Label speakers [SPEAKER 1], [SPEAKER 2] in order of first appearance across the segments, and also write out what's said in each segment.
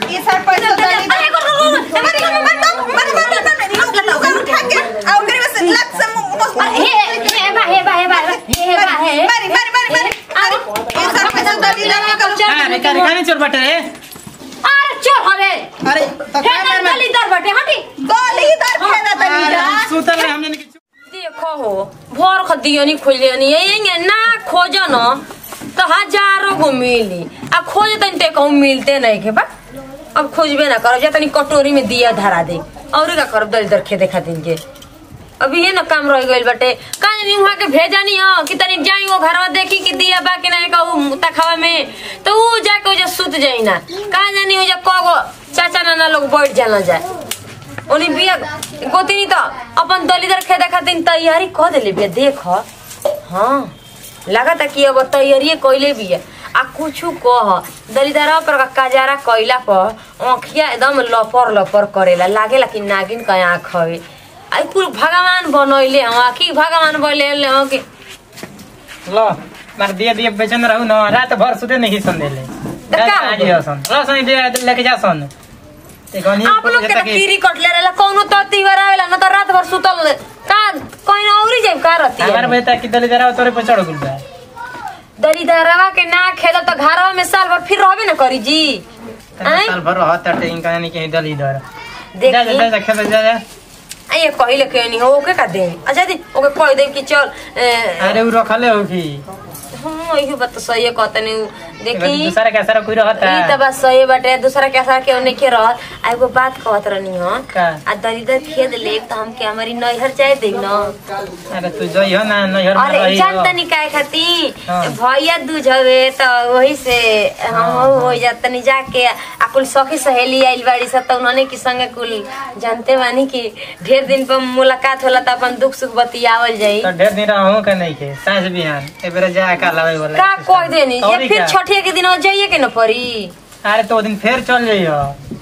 [SPEAKER 1] ये सर पैसा दली अरे उठा के आओ करे बस लत से हे मारी ये सर पैसा दली लगा कर
[SPEAKER 2] अरे खाने चोर बटे रे
[SPEAKER 3] अरे चोर हवे
[SPEAKER 2] अरे तो
[SPEAKER 3] क्या दली दर बटे हटी
[SPEAKER 1] दली दर खेना दली
[SPEAKER 2] सुतल हमने
[SPEAKER 3] देखो हो भोर खदियनी खोलियनी ये ना खोजो न तो हजारों को मिली अब खोज तन कहूँ मिलते नहीं के बा अब खोजबे ना करो या तनी कटोरी में दिया धरा दे और का करब दल दर खेदे खातिर के अभी ये ना काम रह गइल बटे काहे नहीं वहां के भेजानी हो कि तनी जाई वो घरवा देखी कि दिया बा के नहीं कहू तखवा में तो वो जाके जो सुत जाई ना काहे जानी हो जा कगो चाचा नाना लोग बैठ जाना जाए ओनी बिया गोतिनी तो अपन दलीदर खेदे खातिर तैयारी कर देले बिया देख हां लगा था कि अब तैयारी कइले बिया आ कुछ कह दलीदरा पर काजारा कइला पर आँखिया एकदम लपर लपर करेला लागेला कि नागिन का आँख हवे आई कुल भगवान बनैले हम की भगवान बनैले हम के
[SPEAKER 2] लो मार दिया बेचन रहू न रात भर सुते नहीं सन देले सन लेके जा सन
[SPEAKER 3] आप लोग के कीरी कटले रहला कोनो तो तिहार आवेला न तो रात भर सुतल का कोई औरी जाई का रहती
[SPEAKER 2] हमार बेटा की दलीदरा तोरे पे चढ़ गुल बा
[SPEAKER 3] दलीदरवा के ना खेला तो घरवा में साल भर फिर रहबे न करी जी
[SPEAKER 2] साल भर रहत टें कहानी के दलीदर
[SPEAKER 3] देखी
[SPEAKER 2] जा खेल जा
[SPEAKER 3] ये कहले के नहीं हो ओके का दे अच्छा दी ओके कह दे कि चल
[SPEAKER 2] अरे उ रखले हो की
[SPEAKER 3] हां इहो बात सही है कहतनी देखी
[SPEAKER 2] दूसरा के सारा कोई रहता
[SPEAKER 3] ई त बात सही बाटे दूसरा के सारा के ओने के रह एगो बात कहत रहनी हो आ दलीदर खेद ले त हम के हमारी नैहर चाहे दे न
[SPEAKER 2] अरे तू जई हो ना नैहर में रही
[SPEAKER 3] अरे जानतनी काहे खाती भैया दूझवे त वही से हम हो जातनी जाके कुल सखी सहेली आइल बाड़ी स त उन्होंने की संगे कुल जानते बानी कि ढेर दिन पर मुलाकात होला त अपन दुख सुख बतियावल जाई
[SPEAKER 2] त ढेर दिन रहू के नहीं के साँझ बिहान एबेरे जा का लावे वाला
[SPEAKER 3] का कह देनी ये फिर छठे के दिन जाइए के न पड़ी
[SPEAKER 2] अरे तो दिन फिर चल जाइयो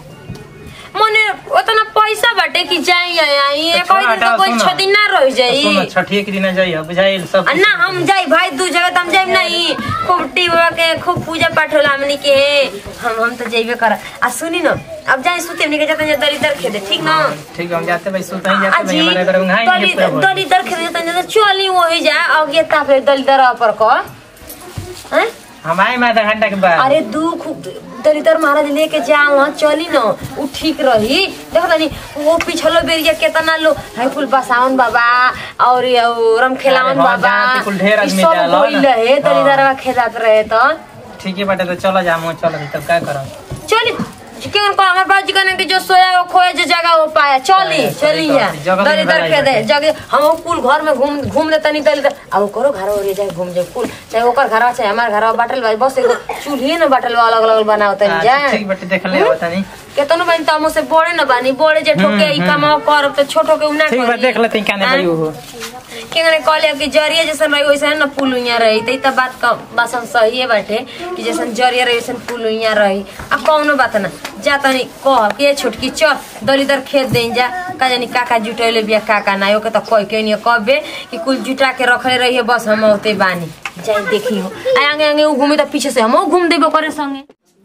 [SPEAKER 3] मने उतना पैसा बाटे कि जाई आई कोई दिन तो कोई 6 दिन ना रह जाई
[SPEAKER 2] सुनो छठे के दिन जाइयो बुझाइल सब
[SPEAKER 3] ना हम जाई भाई दू जगह त हम जाई नहीं खूब टीवा के खूब पूजा पाठ होला हमनी के हम तो जाइबे कर आ सुनी न अब जाई सुते हमनी के जाते दलीदर खेदे ठीक ना
[SPEAKER 2] ठीक हम जाते भाई सुते ही जाते भाई हमारे घर में हाई
[SPEAKER 3] दलीदर खेदे जाते चली वही जा आगे ता फिर दलीदर पर को हैं
[SPEAKER 2] हम आए आधा घंटा के बाद
[SPEAKER 3] अरे दुख दलीदर महाराज लेके जाओ चली न उ ठीक रही देखो तनी वो पिछलो बेरिया केतना लो है कुल बसावन बाबा और रमखेलावन बाबा
[SPEAKER 2] कुल ढेर आदमी
[SPEAKER 3] सब होइल है दलीदरवा खेदात रहे तो
[SPEAKER 2] ठीक है बेटा तो चलो जामो चलो तब क्या करो
[SPEAKER 3] चली केन को हमर बाजी कने के जो सोया वो खोए जो जगह वो पाया चली या दलीदर खेदे जगह हम कुल घर में घूम ले तनी दलीदर अब करो घर और जाए घूम जाए कुल चाहे ओकर घरवा चाहे हमार घरवा बाटल बा बस एगो चूल्हे न बाटल अलग अलग बनाओ तनी जा
[SPEAKER 2] ठीक बेटा देख ले बतानी
[SPEAKER 3] केतनो बन त हमसे बड़े न बानी बड़े जे ठोके ई काम करब त छोटो के उना
[SPEAKER 2] ठीक बा देख ले तई काने भाई हो
[SPEAKER 3] केने कहले कि जरिया जैसन रही वैसन न पुलुइया रही त बात का बासन सही है बाटे कि जैसन जरिया रही वैसन पुलुइया रही आ कौनो बात ना जा तनी कह के छोटकी चल दलीदर खेत दें जा का जानी काका जुटैले बिया काका ना ओके त कह के नहीं कहबे कि कुल जुटा के रखले रही है बस हम ओते बानी जाई देखी हो आगे आगे उ घूमे त पीछे से हम घूम देबो करे संगे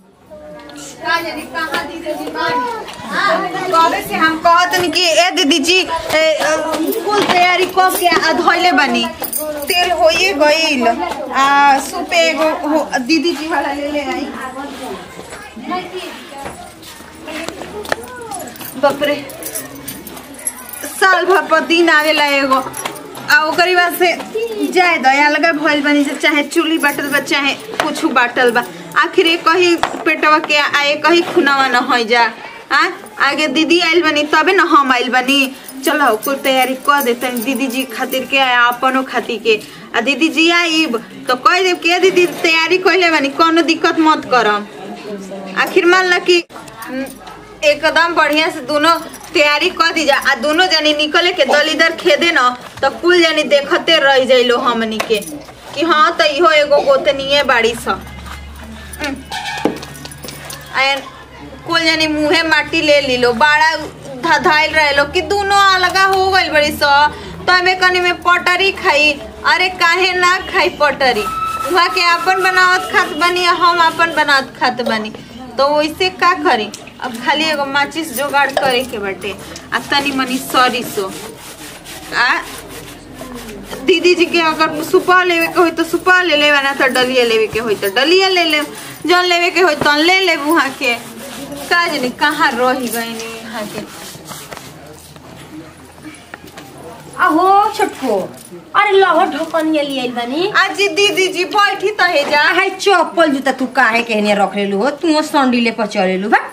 [SPEAKER 1] कबे से हम कहतन कि ए दीदी जी कुल तैयारी क के धइले बनी तेल होइए गइल आ सुपे एगो दीदी जी वाला ले आई बाप रे साल भर पर दिन आवेला एगो आ ओकरी बाद से जाए दया लगा भइल बनी चाहे चूल्ही बाटल बा चाहे कुछ बाटल बा आखिर कहीं पेटवा के आए कहीं खुनावा न हो जा आगे दीदी आइल बनी तबे न हम आइल बनी चलो कुछ तैयारी कर देते दीदी जी खातिर के अपनो खातिर के आ दीदी जी आइब तो कह देव के दीदी तैयारी कइले बनी कोनो दिक्कत मत करम आखिर मान ला कि एकदम बढ़िया से दोनों तैयारी कर दी जा आ दोनों जानी निकले के दलीदर खेदे न तो कुल जानी देखते रह जाइलो हमनी के कि हाँ तो इहो एगो गोतनीये बाड़ी सा कुल जानी मुहे माटी ले लीलो बड़ा धधाइल रहे कि दोनों अलगा हो गइल बड़ी सा तो हमें कनी में पटरी खाई अरे काहे ना खाई पटरी वहाँ के अपन बनावत खात बनी हम अपन बनावत खात बनी तो वैसे का करी अब खाली एगो माचिस जोगाड़ करे के बाटे आ तनी मनी सरिसो आ दीदी जी के अगर सुपा लेवे के होई तो सुपा ले लेवा ना तो डलिया लेवे के होई तो डलिया ले ले जौन लेवे के होई तो ले ले वहाँ के का जानी कहाँ रही गई यहाँ के
[SPEAKER 3] आहो छोटको अरे लहो ढकनिया लिए बनी
[SPEAKER 1] आज दीदी जी बैठी त हे जा
[SPEAKER 3] हाय चप्पल जूता तू काहे कहने रख लेलू हो तू संडीले पर चलेलू बा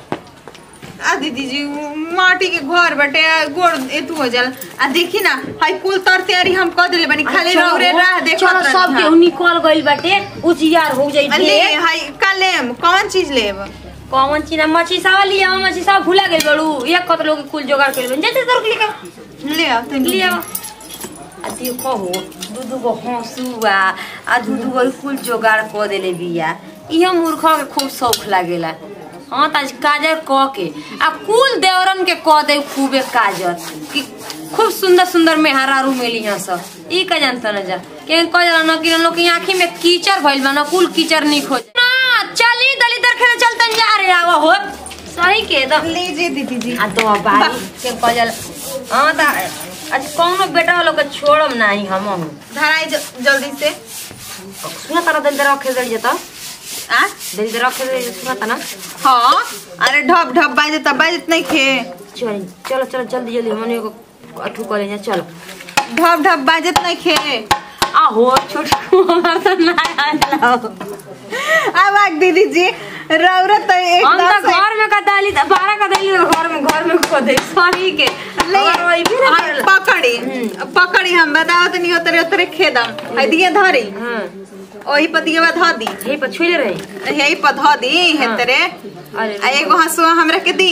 [SPEAKER 1] आ दीदी जी माटी के घर बटे गोड़ एतु हो जाला आ देखी ना हाई कुल तर तैयारी हम कर देले बनी खाली रौरे राह देखत
[SPEAKER 3] चलो सब के निकल गइल बाटे उजियार हो जाई
[SPEAKER 1] ले हाई कालेम कौन चीज लेब
[SPEAKER 3] कौन चीज मछी सावा लिया मछी सावा भूला गेल बड़ू एक कत लोग कुल जोगाड़ कर बन जैसे तोर के
[SPEAKER 1] ले आओ तनी
[SPEAKER 3] ले आओ आ दियो कहो दूधू को हंसुआ आ दूधू को कुल जोगाड़ कर देले बिया इहो मूर्ख के खूब शौक लागेला हाँ ताज काजर क के आ कुल देवरन के क दे खूबे काजर कि खूब सुंदर सुंदर मेहरारू मिली यहाँ सब ई का जानता न जा के कह जाला न कि लोग की आंखी में कीचड़ भइल बा न कुल कीचड़ नहीं खोज ना चली दलिदर खेले चलतन जा रे आवा हो सही के द
[SPEAKER 1] लीजिए दीदी जी
[SPEAKER 3] आ तो बाई के कह जाला हां ता आज कौनो बेटा लोग के छोड़म नहीं हम
[SPEAKER 1] धराई जल्दी से
[SPEAKER 3] सुना तारा दलिदर रखे दे जता आ दलिदर रखे दे सुना ता ना
[SPEAKER 1] हां अरे ढप ढप बाजत नहीं खे
[SPEAKER 3] चलो चलो जल्दी जल्दी हमने को अठू करे जा चलो
[SPEAKER 1] ढप ढप बाजत नहीं खे
[SPEAKER 3] आहो छोटू हमार तो ना आला
[SPEAKER 1] अब आग दीदी जी रौरत तो
[SPEAKER 3] हम तो घर में का दाली 12 का दाली घर में को दे सही के और वही भी
[SPEAKER 1] पकड़ी हम बतावत नहीं उतरे खेदम है दिए धरी
[SPEAKER 3] हां
[SPEAKER 1] ओही पतिया ध दी
[SPEAKER 3] हे पर छुले रही
[SPEAKER 1] यही पर ध दी हेतरे
[SPEAKER 3] अरे
[SPEAKER 1] एगो हसुआ हमरा के दी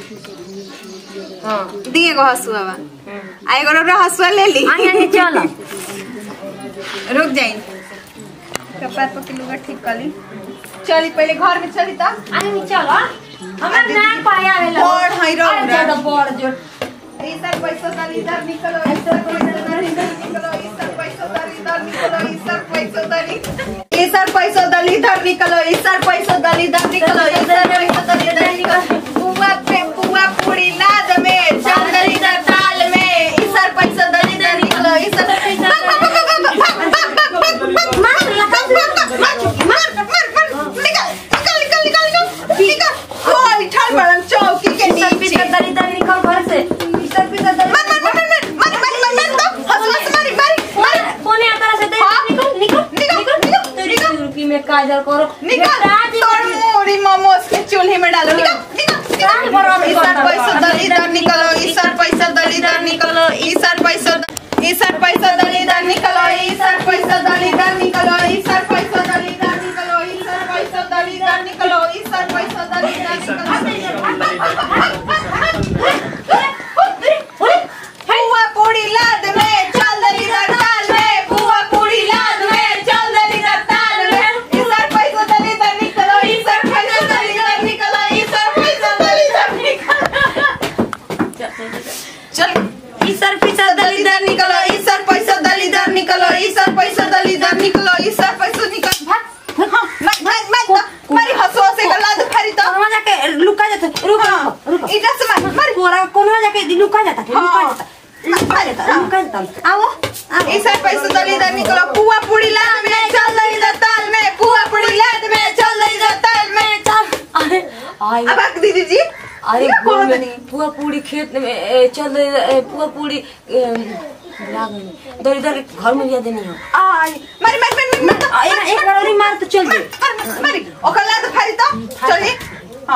[SPEAKER 3] हां
[SPEAKER 1] दी एगो हसुआ आ एगो रो हसुआ ले ली
[SPEAKER 3] आगे चल
[SPEAKER 1] रुक जाई कपार पर के लुगा ठीक कर ली चली पहले घर में चली ता
[SPEAKER 3] आगे चल हमरा ना पाया वेला
[SPEAKER 1] बड़ हई रो
[SPEAKER 3] ज्यादा बड़ जो
[SPEAKER 1] ई सर पैसा दल इधर निकलो ई सर पैसा दल इधर निकलो ई सर पैसा दल इधर निकलो ई सर पैसा दल ई सर पैसा दल इधर निकलो ई सर पैसा दल इधर निकलो ई सर पैसा दल इधर निकलो पुआ पूरी नाद में चंदन इधर दाल में ई सर पैसा दल इधर निकलो ई सर निकल होल ठल बड़न चौकी के नीचे
[SPEAKER 3] दल इधर निकल घर से में काजल करो
[SPEAKER 1] निकल मोमोस के चूल्हे में डालो निकल इधर पैसा दल इधर निकलो इधर पैसा दल इधर निकलो इधर पैसा दल इधर निकलो इधर पैसा दल इधर निकलो इधर पैसा दल इधर निकलो इधर पैसा दल इधर निकलो इधर पैसा दल इधर निकलो पुआ पूरी लाद में चल दल इधर दाल में पुआ पूरी लाद में चल दल इधर दाल में इधर पैसा दल इधर निकलो इधर पैसा दल इधर निकलो इधर पैसा दल इधर निकलो चल इधर पैसा दल इधर निकलो इधर पैसा दल इधर निकलो इधर पैसा दल इधर निकलो इधर पैसा निकल भाग मारी हंसो से गला दे फारी तो
[SPEAKER 3] वहां जाके लुका जाता रुक
[SPEAKER 1] इधर से मार
[SPEAKER 3] पूरा कोना जाके लुका जाता लुका जाता आओ
[SPEAKER 1] इधर पैसा दल इधर निकलो पुआ पूरी लाद में चल दल इधर ताल में पुआ पूरी लाद में चल दल इधर ताल में चल
[SPEAKER 3] अरे
[SPEAKER 1] अब आग दीदी जी
[SPEAKER 3] अरे पुआ पूरी खेत में चल पुआ पूरी दर इधर घर में लिया देनी है
[SPEAKER 1] आई मारी
[SPEAKER 3] एक लड़ाई मार तो चल दे
[SPEAKER 1] मारी ओकला तो फारी तो चलिए हां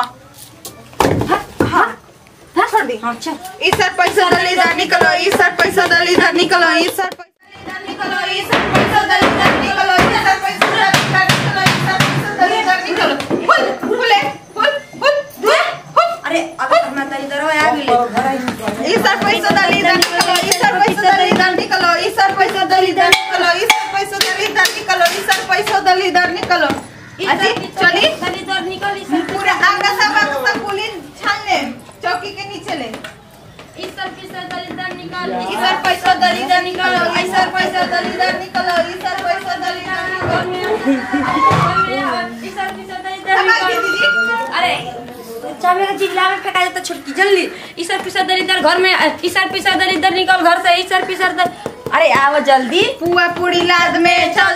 [SPEAKER 1] हां छोड़ दी
[SPEAKER 3] हां चल
[SPEAKER 1] इधर पैसा दल इधर निकलो इधर पैसा दल इधर निकलो इधर पैसा निकलो इधर पैसा दल इधर निकलो इधर पैसा दल इधर निकलो बोले बोल
[SPEAKER 3] अरे अब मैं तो इधर आ गई
[SPEAKER 1] इधर पैसा दल इधर निकलो इधर पैसा दल इधर निकलो इधर पैसा दल इधर निकलो इधर पैसा दल इधर निकलो इधर पैसा दल इधर निकलो अजी चली
[SPEAKER 3] इधर निकल
[SPEAKER 1] पूरा आगा सब पुलिस छान ले चौकी के नीचे ले
[SPEAKER 3] इधर पैसा दल इधर निकल
[SPEAKER 1] इधर पैसा दल इधर निकलो इधर पैसा दल इधर निकलो इधर पैसा दल इधर निकलो
[SPEAKER 3] इधर पैसा दल इधर निकल
[SPEAKER 1] दीदी
[SPEAKER 3] चाबी का जिला में फेंका जाता छुटकी जल्दी इधर पिसर दर इधर घर में इधर पिसर दर इधर निकल घर से इधर पिसर दर अरे आओ जल्दी
[SPEAKER 1] पुआ पूरी लाद में